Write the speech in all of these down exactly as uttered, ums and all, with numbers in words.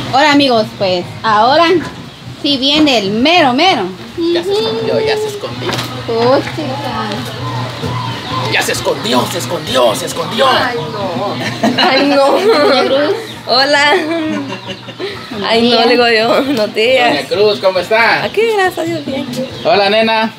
Hola amigos, pues ahora sí viene el mero mero. Ya se escondió, ya se escondió. Oh, chica. Ya se escondió, se escondió, se escondió. Ay, no. Ay, no. Doña Cruz. Hola. Ay, no, días. digo yo. Buenos días. Doña Cruz, ¿cómo está? Aquí, gracias a Dios, bien. Hola, nena.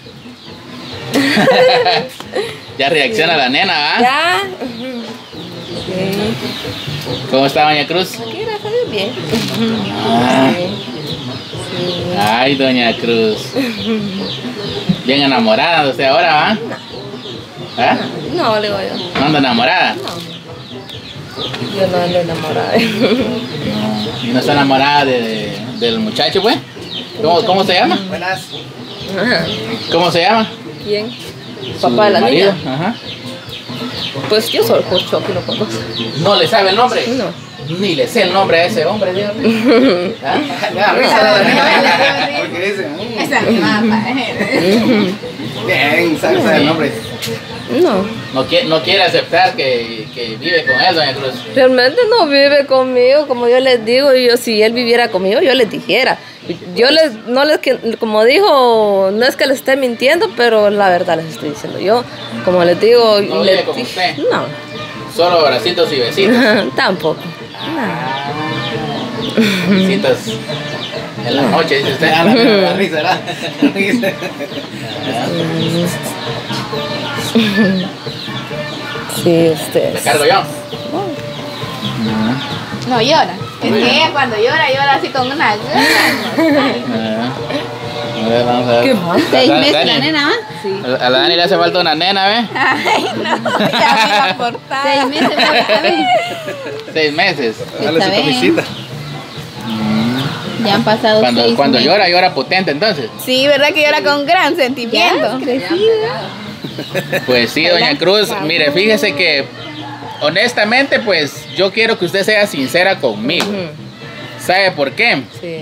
Ya reacciona la nena, ¿ah? Ya. Sí. ¿Cómo está, Doña Cruz? Aquí, gracias a Dios, bien. Ah. Sí. Ay, Doña Cruz. Bien enamorada de usted ahora, ¿va? ¿Ah? No, le digo yo. ¿No anda enamorada? No. Yo no ando enamorada. ¿Y no está enamorada de, de- del muchacho, pues? ¿Cómo, ¿Cómo se llama? Buenas. Ajá. ¿Cómo se llama? ¿Quién? Su Papá de la marido. niña. Ajá. Pues yo solo por Chucky lo conozco. ¿No le sabe el nombre? No. Ni le sé el nombre a ese hombre, Dios mío. ¿Ah? Me da risa la verdad. Porque dice, mm, Esa es mi mamá. bien, sabe sabe el nombre. No. No, quiere, no quiere aceptar que, que vive con él, Doña Cruz. Realmente no vive conmigo, como yo les digo, yo si él viviera conmigo, yo les dijera. Yo les, no les, que- como dijo, no es que les esté mintiendo, pero la verdad les estoy diciendo. Yo, como les digo, ¿No les vive con di- usted? No, Solo abracitos y besitos. tampoco. Besitos en la noche, dice usted. Ah, me da risa, ¿verdad? Sí, ¿Le ustedes. cargo yo? No llora. Es que ella cuando llora, llora así con una gana. Ah. A ver, vamos a ver. ¿Qué más? Seis Dani- meses la Dani, nena, ¿va? Sí. A la Dani le hace falta una nena, ¿ves? Ay, no, ya vi la portada. Seis meses, ¿va? Está bien. Seis meses. Dale su Está bien. camisita. Ya han pasado Cuando, seis cuando meses. llora, llora potente entonces. Sí, ¿verdad que llora con gran sentimiento? Pues sí, Doña Cruz, mire, fíjese que honestamente, pues yo quiero que usted sea sincera conmigo. ¿Sabe por qué? Sí.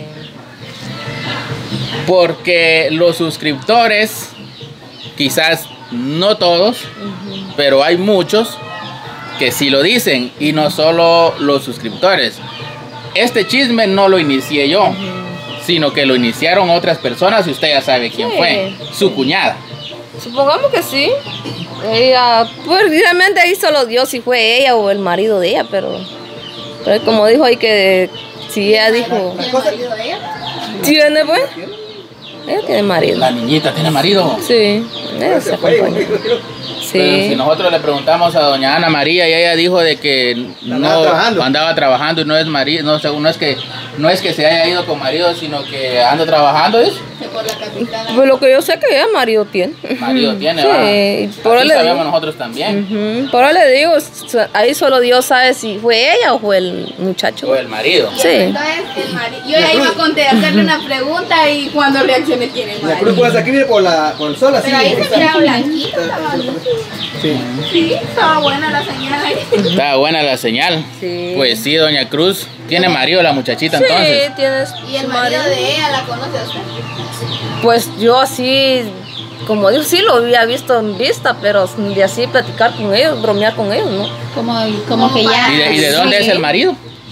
Porque los suscriptores, quizás no todos, pero hay muchos que sí lo dicen, y no solo los suscriptores. Este chisme no lo inicié yo, sino que lo iniciaron otras personas, y usted ya sabe quién Sí. fue, su cuñada. Supongamos que sí. Ella, pues realmente ahí solo Dios si fue ella o el marido de ella, pero, pero como dijo ahí que si ella dijo, La cosa, ¿tiene pues? Ella tiene marido. La niñita tiene marido. Sí, ella se se fue, acompaña. Pero si Sí. nosotros le preguntamos a doña Ana María y ella dijo de que no Andaba trabajando. andaba trabajando y no es marido, no, sé, no es que no es que se haya ido con marido, sino que anda trabajando, ¿es? Por la capital. Pues lo que yo sé que ella marido tiene. Marido tiene, Sí, va. y por Así eso le sabemos digo. nosotros también. Ujú, por eso le digo, so- ahí solo Dios sabe si fue ella o fue el muchacho. O el marido. Sí. Entonces, el marido. Yo ya iba a contar- hacerle una pregunta y cuando reaccione tiene la cruz marido. puedes aquí, mire, por, la, por el sol, así. Pero ahí se está. miraba blanquito, estaba bonito. Sí. Sí, estaba buena la señal ahí. Está buena la señal. Sí. Pues sí, doña Cruz. Tiene marido la muchachita Sí, entonces. tienes Y el su marido de ella la conoce a usted. Pues yo así, como digo, sí lo había visto en vista, pero de así platicar con ellos, bromear con ellos, ¿no? Como, como que ya. ¿Y de, y de dónde Sí. es el marido?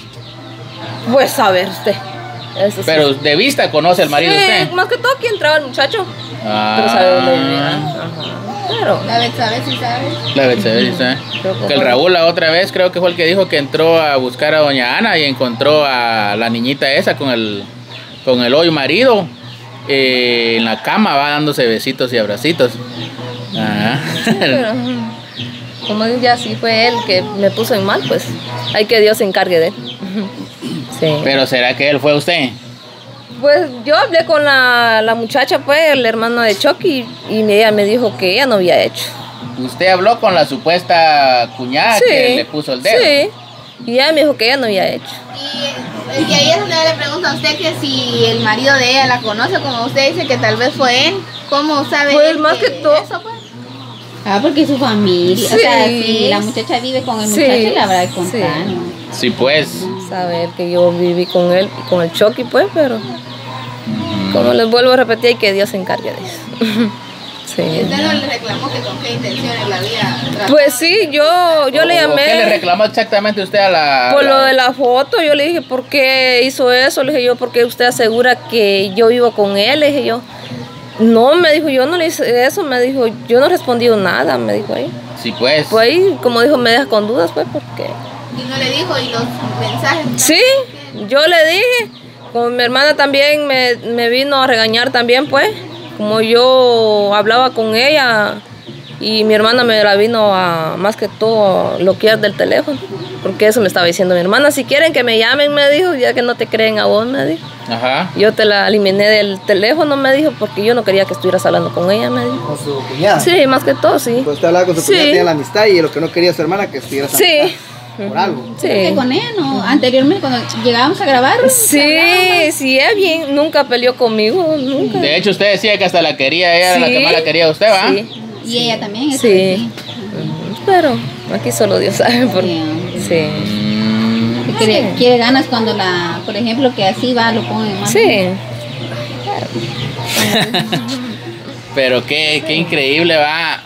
Pues a ver usted. Eso sí. Pero de vista conoce el marido sí, usted. más que todo aquí entraba el muchacho. Ah. Pero sabe dónde vivía. Ajá. Pero, La vez sabe si sabe. La Betsabé, dice. Creo Que el Raúl la otra vez creo que fue el que dijo que entró a buscar a doña Ana y encontró a la niñita esa con el con el hoy marido eh, en la cama, va dándose besitos y abracitos. Ajá. pero, como ya sí fue él que me puso en mal, pues hay que Dios se encargue de él. Sí. Pero ¿será que él fue usted? Pues yo hablé con la, la muchacha, pues, el hermano de Chucky, y ella me dijo que ella no había hecho. ¿Usted habló con la supuesta cuñada que le puso el dedo? Sí, y ella me dijo que ella no había hecho. Y, y ahí es donde yo le pregunto a usted que si el marido de ella la conoce, como usted dice que tal vez fue él. ¿Cómo sabe Pues, él más que todo- eso, pues? Ah, porque su familia, o sea, Sí. si la muchacha vive con el Sí. muchacho, le habrá de contar, Sí. ¿no? Sí, pues. Saber que yo viví con él, con el Chucky, pues, pero como les vuelvo a repetir, hay que Dios se encargue de eso. Sí. ¿Y usted no le reclamó que con qué intenciones la había tratado? Pues sí, yo, yo le ¿O llamé. ¿Qué le reclamó exactamente usted a la...? Por a lo la- de la foto, yo le dije, ¿por qué hizo eso? Le dije yo, ¿por qué usted asegura que yo vivo con él? Le dije yo, no, me dijo, yo no le hice eso, me dijo, yo no he respondido nada, me dijo ahí. Sí, pues. Pues ahí, como dijo, me deja con dudas, pues, porque... Y no le dijo, y los mensajes. ¿no? Sí, yo le dije, como mi hermana también me, me vino a regañar también, pues, como yo hablaba con ella y mi hermana me la vino a, más que todo, bloquear del teléfono, porque eso me estaba diciendo mi hermana, si quieren que me llamen, me dijo, ya que no te creen a vos, me dijo. Ajá. Yo te la eliminé del teléfono, me dijo, porque yo no quería que estuvieras hablando con ella, me dijo. Con su cuñada. Sí, más que todo, sí. Pues usted hablaba con su Sí. cuñada, tenía la amistad y lo que no quería su hermana que estuviera esa Sí. amistad, por algo. Que Sí. con ella, ¿no? Anteriormente, cuando llegábamos a grabar. Sí, sí, es bien, nunca peleó conmigo, nunca. De hecho, usted decía que hasta la quería, ella era la que Sí. más la quería a usted, ¿va? Sí. Y ella también. eso Sí. Pero aquí solo Dios sabe por Sí. Sí. Mm, Que quiere, quiere ganas cuando la, por ejemplo, que así va, lo pone más. Sí. Pero qué, qué increíble, va.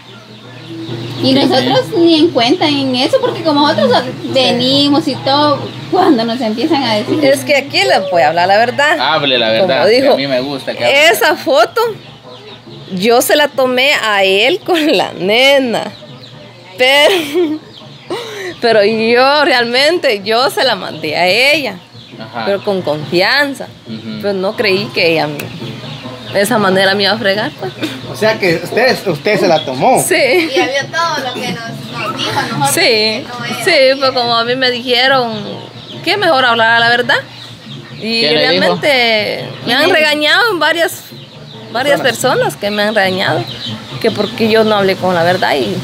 Y nosotros ni en cuenta en eso, porque como nosotros venimos y todo, cuando nos empiezan a decir. Es que aquí les voy a hablar la verdad. Hable la verdad, Como que dijo, a mí me gusta que hable. esa foto yo se la tomé a él con la nena. Pero, pero yo realmente, yo se la mandé a ella. Ajá. Pero con confianza. Ujú. Pero no creí que ella me- de esa manera me iba a fregar, pues. O sea que usted, usted se la tomó. Sí. Y había todo lo que nos, nos dijo a nosotros. Sí, que no era. sí, pues como a mí me dijeron que mejor hablar la verdad. Y ¿Quién le realmente me han regañado en varias, varias personas que me han regañado, que porque yo no hablé con la verdad. Y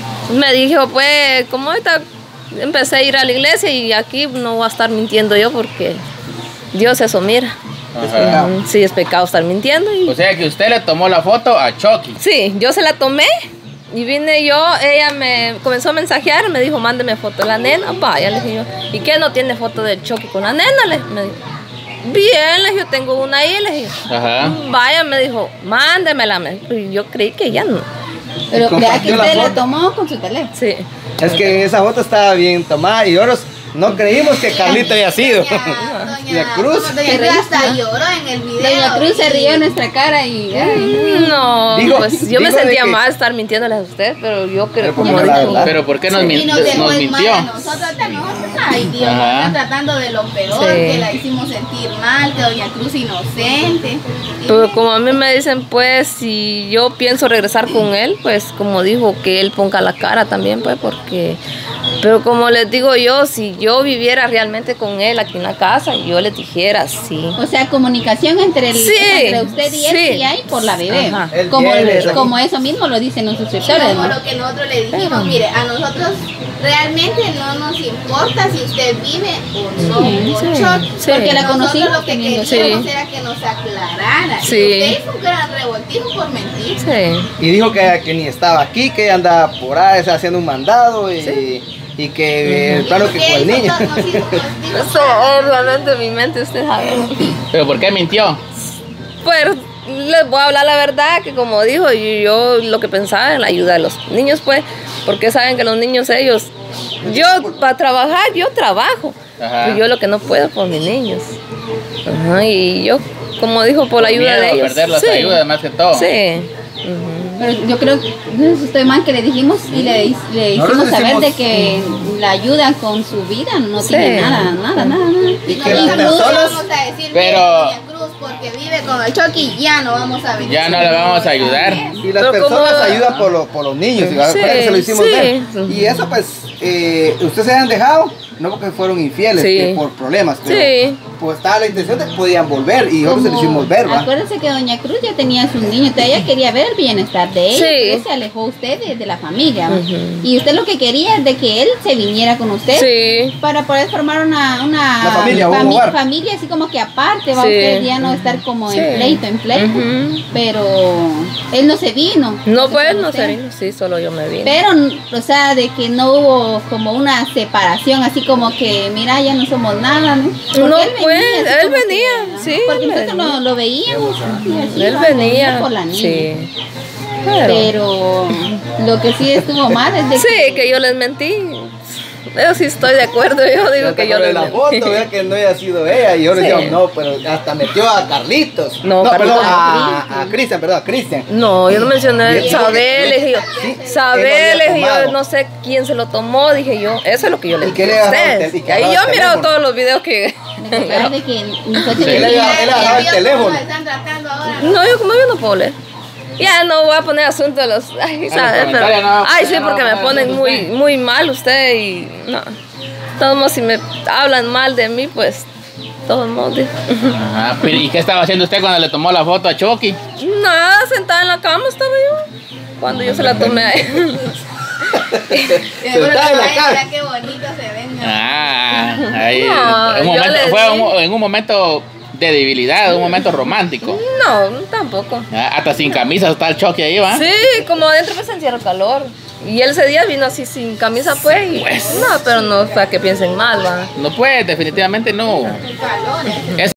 me dijo, pues, como ahorita empecé a ir a la iglesia y aquí no voy a estar mintiendo yo porque Dios eso mira. Ajá. Mm, Sí, es pecado estar mintiendo. Y... O sea que usted le tomó la foto a Chucky. Sí, yo se la tomé y vine yo, ella me comenzó a mensajear, me dijo, mándeme foto de la nena, vaya, le dije yo, ¿y qué no tiene foto del Chucky con la nena? Le me dijo, bien, le dije, yo tengo una ahí, le dije, Ajá. vaya, me dijo, mándemela, me dijo, y yo creí que ya no, Pero Y vea que compartió la usted la foto. tomó con su teléfono. sí, Es que esa foto estaba bien tomada y nosotros no creímos que Carlito había sido. Doña, Y a Cruz. Doña Se Cruz hasta reír, ¿no? lloró en el video. Doña Cruz se rió en nuestra cara y. Ay, no, Digo- pues yo me digo de sentía que- mal estar mintiéndole a usted, pero yo creo, Pero como como la dijo, verdad. Pero ¿por qué nos, Y min- nos dejó nos en mal mintió? a nosotros, a nosotros, ay Dios, nos Ajá. está tratando de lo peor, Sí. que la hicimos sentir mal, que Doña Cruz inocente. Y pero como a mí me dicen, pues, si yo pienso regresar con él, pues, como dijo, que él ponga la cara también, pues, porque... Pero como les digo yo, si yo viviera realmente con él aquí en la casa, yo les dijera, sí. O sea, comunicación entre, el, Sí, entre usted y él sí. sí hay por la bebé. Ajá. Él Como, viene, está aquí. como eso mismo lo dicen los Y suscriptores, como ¿no? lo que nosotros le dijimos, mire, a nosotros realmente no nos importa si usted vive o no Sí, con sí, Chucky, sí. porque la nosotros conocimos lo que teniendo- queríamos sí. era que nos aclarara. Sí. Y usted hizo un gran revoltijo por mentir. Sí. Y dijo que, que ni estaba aquí, que ella andaba por ahí haciendo un mandado y, y que eh, claro que con el niño. Eso es realmente mi mente, usted sabe. ¿Pero por qué mintió? Pues les voy a hablar la verdad, que como dijo, yo, yo lo que pensaba en la ayuda de los niños, pues, porque saben que los niños ellos, yo para trabajar, yo trabajo, Ajá. pero yo lo que no puedo por mis niños. Ajá, y yo, como dijo, por la Por ayuda miedo de a ellos. perder las sí, ayudas más que todo. Sí. Ujú. Pero yo creo que no es usted mal que le dijimos y le, le Nosotros hicimos saber decimos- de que la ayuda con su vida no Sí. tiene nada, nada, nada, nada. Y que Nosotros las no personas- vamos a decir Pero- que Doña Cruz porque vive con el Chucky ya no vamos a venir. Ya no le vamos a ayudar. Y las Pero personas como- ayudan por, los- por los niños, y Sí, ahora que se lo hicimos sí. ver. Y eso pues, eh, ustedes se han dejado, no porque fueron infieles, Sí. que por problemas, pero Sí. pues estaba la intención de que podían volver y nosotros se lo Como- hicimos ver, ¿va? Acuérdense que Doña Cruz ya tenía sus niños, entonces ella quería ver el bienestar de ella, Sí. por eso se alejó usted de, de la familia. ¿va? Ujú. Y usted lo que quería es de que él se viniera con usted Sí. para poder formar una, una, Una familia, un fami- hogar. familia así como que aparte, va Sí. usted ya no estar como Sí. en pleito, en pleito. Ujú. Pero él no se vino. No, Entonces, pues, con no usted. se vino, sí, solo yo me vine. Pero, o sea, de que no hubo como una separación, así como que, mira, ya no somos nada, ¿no? Porque No, él pues, así él como que, venía, ajá, sí, Porque él nosotros venía. lo, lo veíamos. así, así, Él va, venía, por la niña. sí. Pero, Pero lo que sí estuvo mal es de sí, que yo les mentí. Yo sí estoy de acuerdo, yo digo Yo que te yo acuerdo de les la mentí. foto, vea que no haya sido ella. Y yo le Sí. decía, no, pero hasta metió a Carlitos. No, perdón, Carlitos. a, a Cristian, perdón, a Cristian. No, yo no mencioné Y- Sabel, le dije yo. Sí, Sabel, él lo había le dije yo, tomado. no sé quién se lo tomó, dije yo. Eso es lo que yo le ¿Y qué dije le a dejaba el ustedes. tel- y qué Ahí dejaba yo el he mirado teléfono? todos los videos que... recordar de que nosotros Sí. Él le dejaba- él le dejaba el vio teléfono. cómo lo están tratando ahora. No, yo como yo no puedo leer. Ya no voy a poner asunto de los... Ay, los ¿sabes? Pero- comentarios no, ay, sí, ya no porque va a me poner ponen asunto muy, usted. muy mal usted y... No. Todos modos, si me hablan mal de mí, pues... Todos modos... di- Ajá, pero ¿y qué estaba haciendo usted cuando le tomó la foto a Chucky? Nada, sentada en la cama estaba yo. Cuando yo se la tomé a él. Seguro que Sentada en la vaya, cara. mira qué bonito se ven. ¿no? Ah, ahí, No, en un yo momento, les fue di- un- en un momento de debilidad, un momento romántico. No, tampoco. Ah, hasta sin camisa está el Chucky ahí, ¿va? Sí, como adentro pues sentía el calor. Y él ese día vino así sin camisa pues. Y, Pues. no, pero no para que piensen mal, va. No puede, definitivamente no. El calor, ¿eh? Es